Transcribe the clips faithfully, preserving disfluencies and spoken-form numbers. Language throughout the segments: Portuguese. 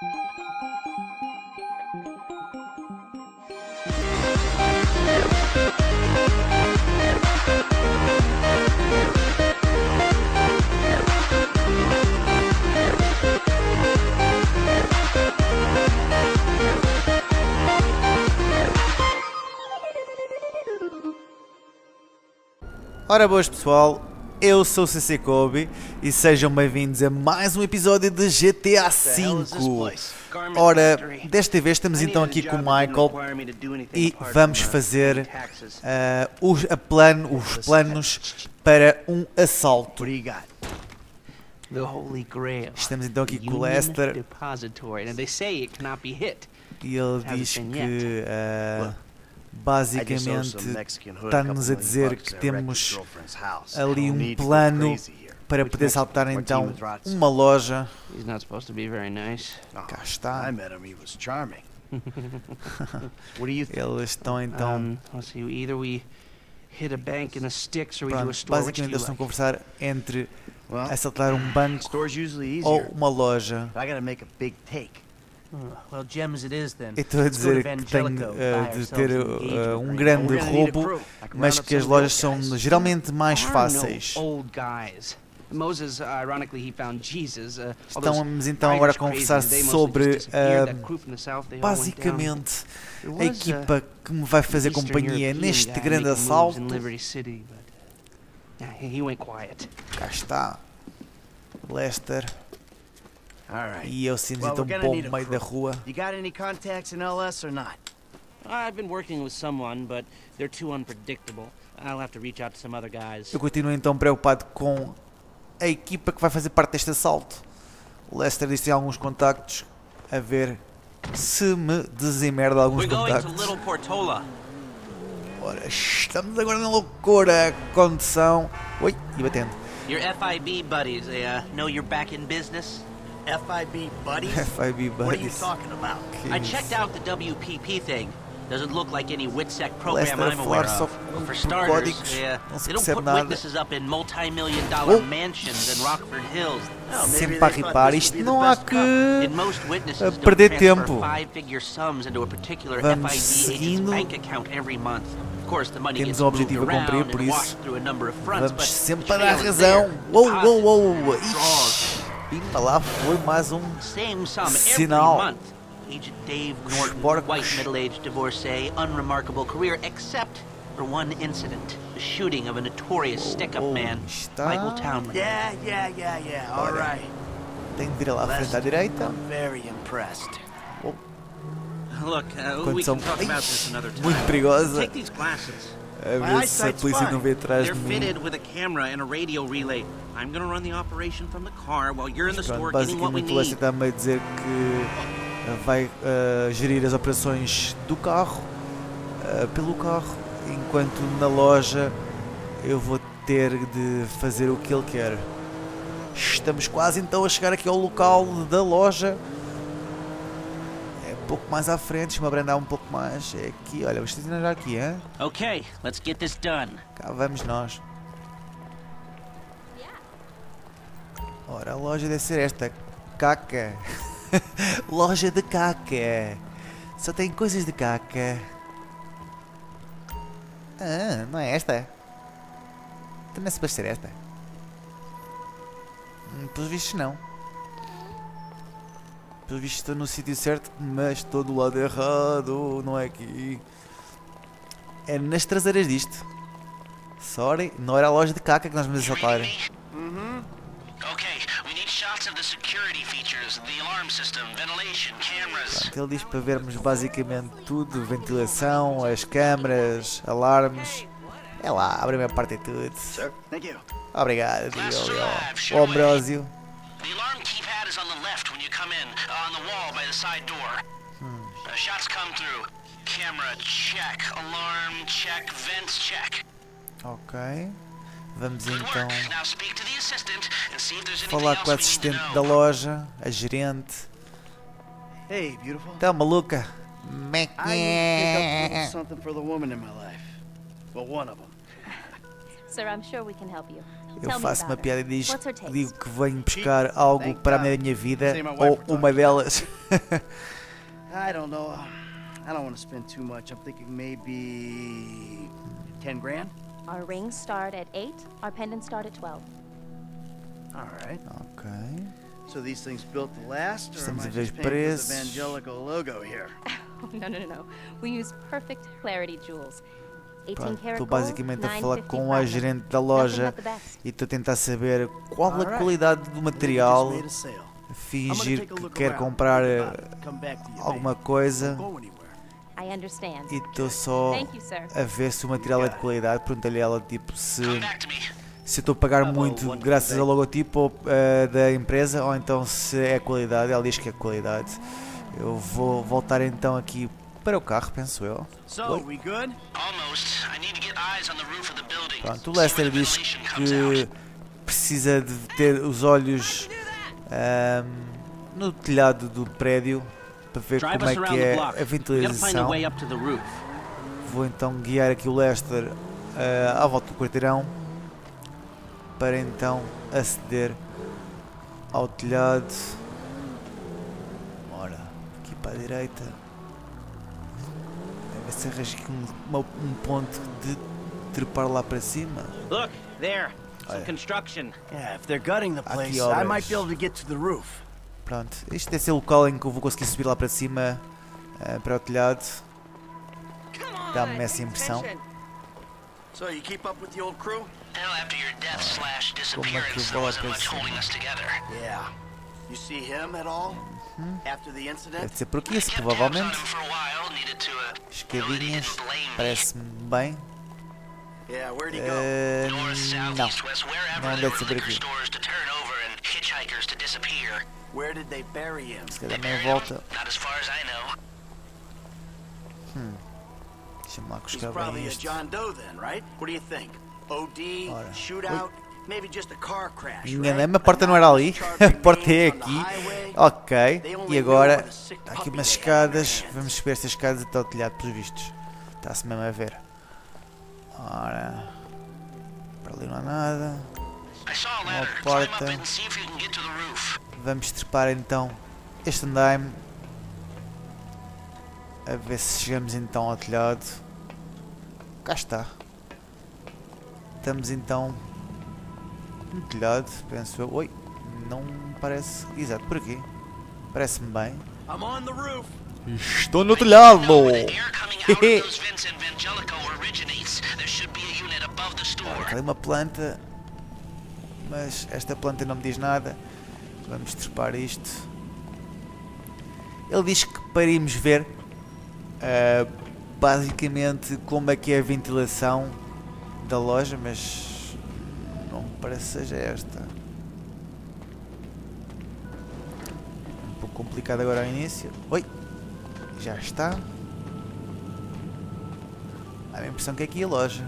Ora boas pessoal, eu sou o C C Kobe e sejam bem-vindos a mais um episódio de G T A cinco. Ora, desta vez estamos então aqui com o Michael e vamos fazer uh, os, a plano, os planos para um assalto. Estamos então aqui com o Lester e ele diz que uh, basicamente está-nos a dizer que temos ali um plano para poder saltar então uma loja. Cá está. Eles estão então... Pronto, basicamente eles estão a conversar entre assaltar um banco ou uma loja. Eu estou a dizer que tenho uh, de ter uh, um grande roubo, mas que as lojas são geralmente mais fáceis. Estamos então agora a conversar sobre uh, basicamente a equipa que me vai fazer companhia neste grande assalto. Cá está Lester. E eu sinto então bom no meio da rua. You got any contacts in L S or not? I've been working with someone, but they're too unpredictable. I'll have to reach out to some other guys. Eu continuo então preocupado com a equipa que vai fazer parte deste assalto. O Lester disse que tem alguns contactos, a ver se me desemerda alguns contactos. Ora, estamos agora na loucura, condição. Oi, e batendo. Your F I B buddies, they uh, know you're back in business? F I B buddies? F I B buddies. What are you talking about? I checked out the W P P thing. Doesn't look like any WITSEC program I'm aware of. Well, for starters, they, uh, they don't put witnesses up in multi-million dollar oh. mansions in Rockford Hills. Oh, Sempre a ripar, isto não há que perder tempo. Vamos seguindo. Temos um objetivo a cumprir, por isso vamos sempre a dar razão. Uou, uou, uou, ixi. E lá foi mais um sinal. Agent Dave Norton, white middle-aged divorcee, unremarkable career except for one incident, the shooting of a notorious stick-up man, Michael Townley. Yeah, yeah, yeah, yeah. All right. Tem que vir lá à frente à direita. I'm very impressed. Oh. Look, uh, we can talk about this another time. Muito perigosa. Take these glasses. A ver se a polícia não vê atrás de They're mim. fitted with a camera and a radio relay. I'm gonna run the operation from the car while you're in the store getting what we basicamente o Lester need. está-me a dizer que vai uh, gerir as operações do carro, uh, pelo carro, enquanto na loja eu vou ter de fazer o que ele quer. Estamos quase então a chegar aqui ao local da loja. É um pouco mais à frente, deixa-me abrandar um pouco mais. É aqui, olha, vou estacionar já aqui, hein? Okay, let's get this done. Cá vamos nós. Ora, a loja deve ser esta. Caca. Loja de caca. Só tem coisas de caca. Ah, não é esta? Também se pode ser esta. Hum, pelos vistos não. Pelos vistos estou no sítio certo, mas estou do lado errado. Não é aqui. É nas traseiras disto. Sorry, não era a loja de caca que nós vamos assaltar. Mm-hmm. Okay, we need shots of the security features, the alarm system, ventilation, cameras. Pronto, ele diz para vermos basicamente tudo, ventilação, as câmaras, alarmes. É lá, a primeira parte é tudo. Sir, thank you. Obrigado, digo o Ambrósio. The alarm keypad is on the left when you come in, uh, on the wall by the side door. Hmm. Uh, shots come through. Camera check, alarm check, vents check. Ok. Vamos então Now speak to the assistant and see if there's anything falar else com a we need to assistente know. da loja, a gerente. Hey, beautiful. Tá maluca? I need to pick up a little something for the woman in my life. Well, one of them. Sir, I'm sure we can help you. Eu faço uma piada e diz, digo que venho buscar algo para a minha vida, ou uma delas. I don't know. I don't want to spend too much. I'm thinking maybe ten grand. Our rings start at eight. Our pendants start at twelve. All right. Ok. So these things built to last, or am Estamos I a ver just paying for the preços. Evangelical logo here? no, no, no, no. We use perfect clarity jewels. eighteen Pronto, karat estou gold, basicamente a nine falar fifty com a platinum. gerente da Nothing loja but the best. e estou a tentar saber qual a Alright. qualidade do I think we material, just made a sale. I'm gonna fingir take a que look quer around, comprar think eh, about it, come back to you alguma later. coisa Don't go anywhere. I understand. e estou só Thank you, sir. a ver se o material é de qualidade. Perguntei-lhe a ela tipo se, Come back to me. se eu estou a pagar Ah, bom, muito one graças day. ao logotipo eh, da empresa ou então se é qualidade. Ela diz que é qualidade. Eu vou voltar então aqui para o carro, penso eu. So, Oi. we good? Almost. I need to get eyes on the roof of the building. Pronto, o See where Lester the diz ventilation comes out. que precisa de ter os olhos ahm, no telhado do prédio para ver Drive como é us around que the é block. a We gotta find a ventilação. way up to the roof. Vou então guiar aqui o Lester ah, à volta do quarteirão para então aceder ao telhado. Ora, aqui para a direita. Deve ser arranjar aqui um, uma- um ponto de trepar lá para cima. Look, there. Some Olha. construction. Yeah, if they're gutting the Aqui place, I obras. might be able to get to the roof. Pronto, este deve ser o local em que eu vou conseguir subir lá para cima ah, para o telhado. Dá-me essa impressão. So, you keep up with the old crew? Hell, after your death slash Como é que eu disappearance, vou there lá wasn't para much cima? holding us together. Yeah. You see him at all? After the incident? Deve ser por aqui, esse, Kept tabs on provavelmente. him for a while, needed to, uh, know that he Escadinhas, didn't blame me. parece-me bem. Yeah, where'd he go? Eh, North, south, não, east, west, wherever não there deve were ser por liquor aqui. stores to turn over and hitchhikers to disappear. Where did they bury him? Se calhar meia volta. Not as far as I know. Deixa-me lá He's buscar probably bem a isto. John Doe then, right? What do you think? O D, Ora. shootout, maybe just a car crash, Enganei-me, a porta não era ali. A porta é aqui. Ok, e agora há aqui umas escadas. Vamos subir estas escadas até ao telhado, pelos vistos. Está-se mesmo a ver. Ora, para ali não há nada. I saw a Uma ladder. Climb up porta. it and see if you can get to the roof. Vamos trepar então este andaime. A ver se chegamos então ao telhado. Cá está. Estamos então no telhado, penso eu. Oi, não me parece. Exato, por aqui. Parece-me bem. I'm on the roof. Estou no telhado! No, where the air coming out of those vents in Vangelico originates. There should be a unit above the store. Tem uma planta, mas esta planta não me diz nada. Vamos trepar isto. Ele diz que para irmos ver ah, basicamente como é que é a ventilação da loja, mas não me parece que seja esta. Um pouco complicado agora ao início. Oi! Já está. Dá a impressão que é aqui a loja.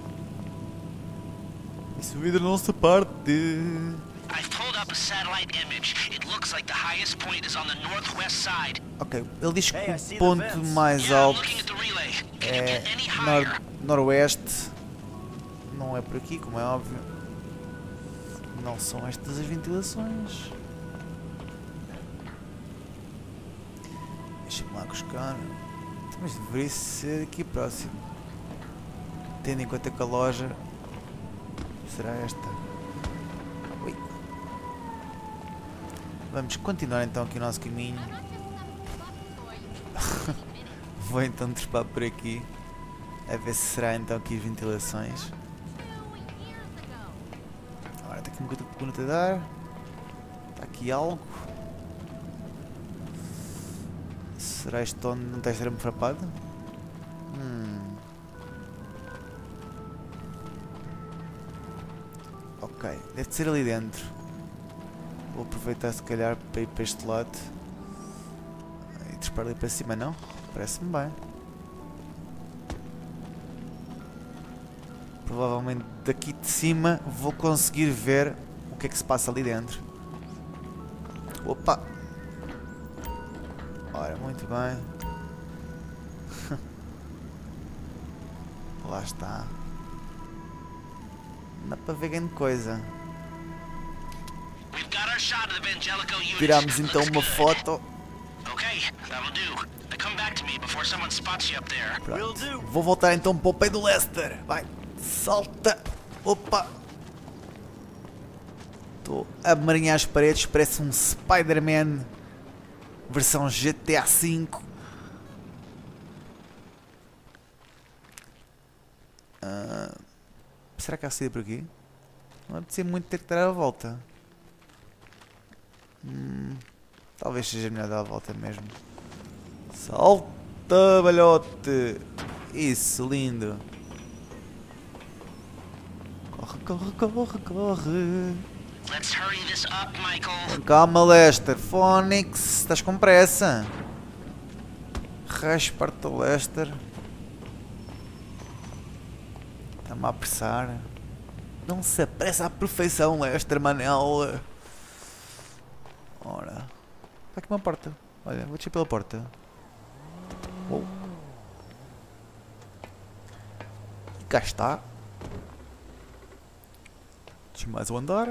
E subida da nossa parte. I've pulled up a satellite image. It looks like the highest point is on the northwest side. Ok, ele diz que Hey, I o see the ponto vents. mais Yeah, I'm alto looking at the relay. Can you é get any higher? nor noroeste. Não é por aqui, como é óbvio. Não são estas as ventilações. Deixa-me lá buscar. Mas deveria ser aqui próximo. Tendo em conta que a loja será esta. Ui. Vamos continuar então aqui o nosso caminho. Vou então trepar por aqui. A ver se será então aqui as ventilações. Agora está aqui uma coisa a dar. Está aqui algo. Será isto onde não está a ser frapado? Hum. Ok, deve ser ali dentro. Vou aproveitar se calhar para ir para este lado. E trepar ali para cima, não? Parece-me bem. Provavelmente daqui de cima vou conseguir ver o que é que se passa ali dentro. Opa! Ora, muito bem. Lá está. Não dá para ver grande coisa. Tiramos então uma foto. Pronto. Vou voltar então para o pé do Lester. Vai, salta. Opa. Estou a marinhar as paredes, parece um Spider-Man versão G T A cinco. Uh, será que há saída por aqui? Não precisa muito ter que dar a volta. Hum, talvez seja melhor dar a volta mesmo. Salta, balhote! Isso, lindo! Corre, corre, corre, corre! Let's hurry this up, Michael. Calma, Lester. Phoenix, estás com pressa? Raspa-te, Lester. Está-me a apressar. Não se apressa à perfeição, Lester, Manel. Ora. Está aqui uma porta. Olha, vou descer pela porta. Oh. E cá está. Deixa mais um andar.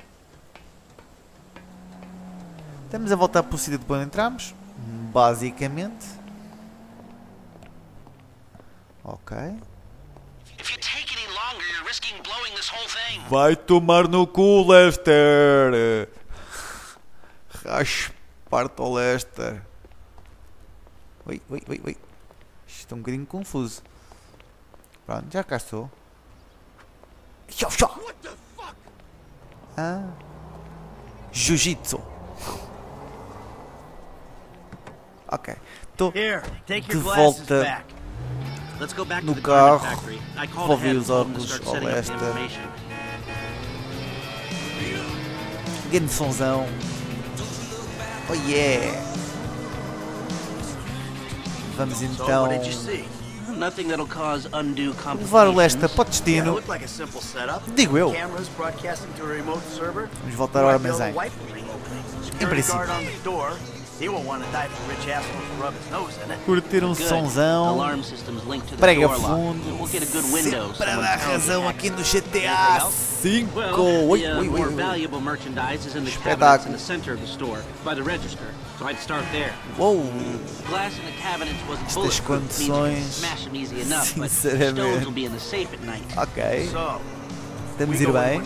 Estamos a voltar para o sítio de onde entramos. Basicamente. Ok. Vai tomar no cu, Lester. Raspar-te ao Lester. Ui, ui, ui, ui. Isto está um bocadinho confuso. Pronto, já cá estou. Tchau, tchau. Ah. Jiu-jitsu. Ok. Estou de volta no carro. Vou ver os óculos ao Lester. Grande sonzão. Oh yeah! Vamos então levar o Lester para o destino. Digo eu. Vamos voltar ao armazém. Em princípio. Curtir um sonzão. Prega fundo. Sempre a dar razão aqui no G T A cinco. Ui, ui, ui. Espetáculo. Uou. Estas condições. Sinceramente. Ok. Estamos a ir bem.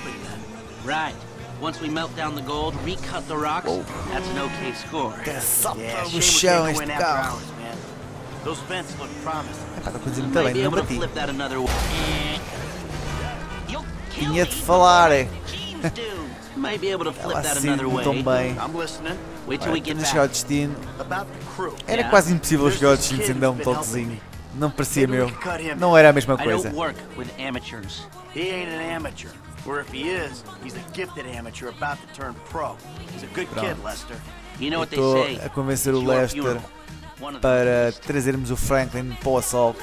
Once we melt down the gold, recut the rocks, oh. That's an okay score. Salta no chão este carro. Epá, está a conduzir muito bem, não bati. Tinha de falar. Ela assim tão bem. Olha, temos chegar ao destino. Era quase impossível chegar ao destino sem dar um toquezinho. Não parecia meu. Não era a mesma coisa. Or if he is, he's a gifted amateur about to turn pro. He's a good kid, Lester. You know what they say. Estou a convencer o Lester para trazermos o Franklin para o assalto.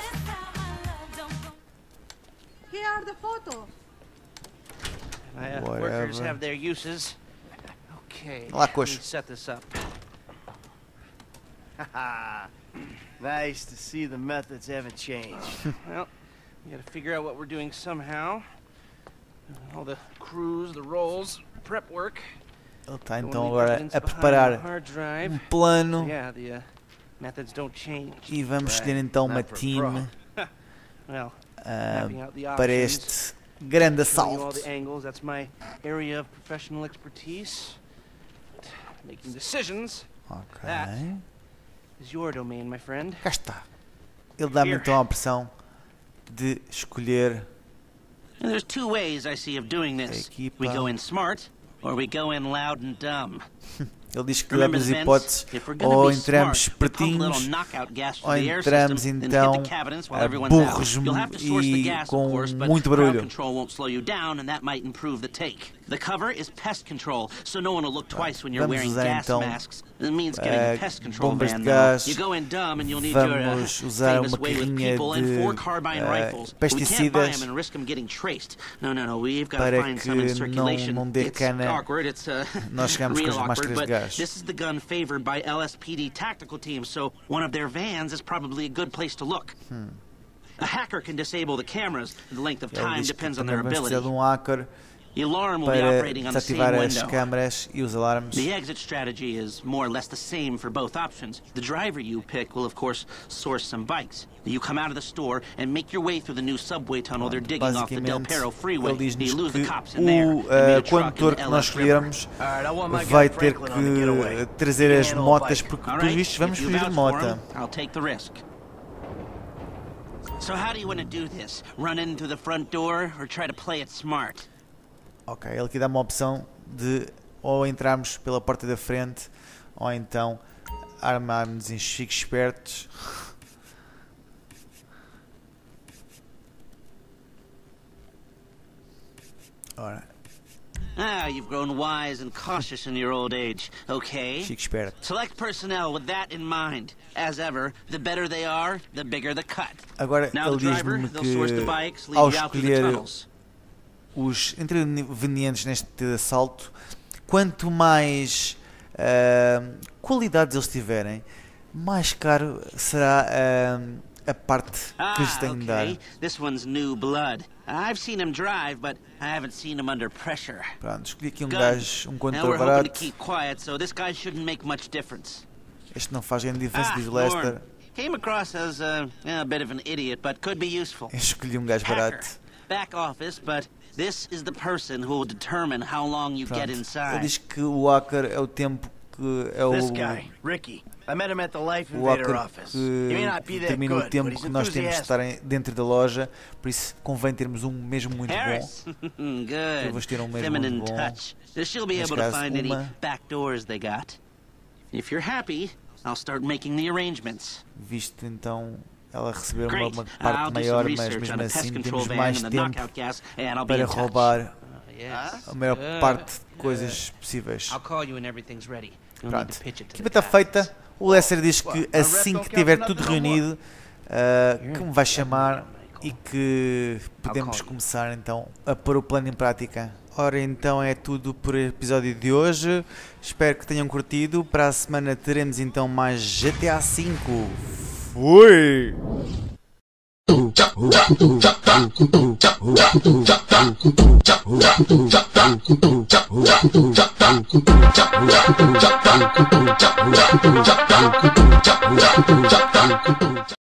Here are the photos. Uh, workers have their uses. Okay. Lá, coxa. Let's set this up. Nice to see the methods haven't changed. Well, we got to figure out what we're doing somehow. All the crews, the rolls, prep work. Ele está então agora a preparar um plano e vamos escolher então uma team uh, para este grande assalto. Ok. Cá está. Ele dá-me então a opção de escolher. And there's two ways I see of doing this. We go in smart, or we go in loud and dumb. Ele diz que levamos hipóteses, ou entramos espertinhos, ou entramos então a burros e com muito barulho. The cover is pest control, so no one will look twice when you're wearing gas masks. It means getting pest control van though. You go in dumb and you'll need your uh, famous way with people and four carbine rifles. We can't buy them and risk them getting traced. No, no, no. We've got to find some in circulation. It's awkward. It's uh, real awkward. But this is the gun favored by L S P D tactical teams, so one of their vans is probably a good place to look. Hmm. A hacker can disable the cameras. The length of time depends on their ability. De um hacker The alarm will be operating on the same desativar as window. câmaras e os alarmes. The exit strategy is more or less the same for both options. The driver you pick will, of course, source some bikes. You come out of the store and make your way through the new subway tunnel they're digging off the Del Perro freeway. You lose the cops in there. O condutor que nós escolhermos vai ter que trazer as motas, porque por isto vamos fugir de moto. I'll take the risk. So how do you want to do this? Run in through the front door or try to play it smart? Ok, ele aqui dá uma opção de ou entrarmos pela porta da frente ou então armarmos em chiques espertos. Ora. Ah, you've grown wise and cautious in your old age. Okay. Chique esperto. Select personnel with that in mind. As ever, the better they are, the bigger the cut. Agora ele diz-me que ao escolher os intervenientes neste assalto, quanto mais uh, qualidades eles tiverem, mais caro será uh, a parte que lhes tem de dar. This one's new blood. I've seen him drive, but I haven't seen him under pressure. Pronto, escolhi aqui um gajo, um condutor barato. Este não faz grande diferença, diz Lester. Came across as a, a bit of an idiot, but could be useful. Eu escolhi um gajo barato. Back office, but this is the person who will determine how long you get inside. Ele diz que o hacker é o tempo que é o This guy, Ricky. I met him at the Life o Invader hacker office. que He may not be that determina o good, tempo but he's que nós temos de estar enthusiastic. dentro da loja, por isso convém termos um mesmo muito Harris. bom. Good. Eu vou ter um mesmo Feminine muito bom. touch. She'll be Neste able to caso, find any uma. back doors they got. If you're happy, I'll start making the arrangements. Visto então ela receber uma, Great. uma I'll parte do maior, some mas research mesmo on a pest assim control temos van mais and the tempo knockout gas, and I'll be para in touch. roubar Yes. a maior Good. parte de coisas possíveis. I'll call you when everything's ready. You'll need Pronto, to pitch it a to equipa the está guys. feita. O Lester diz que assim que tiver tudo reunido, uh, que me vai chamar e que podemos começar então a pôr o plano em prática. Ora, então é tudo por episódio de hoje. Espero que tenham curtido. Para a semana teremos então mais G T A cinco. Fui!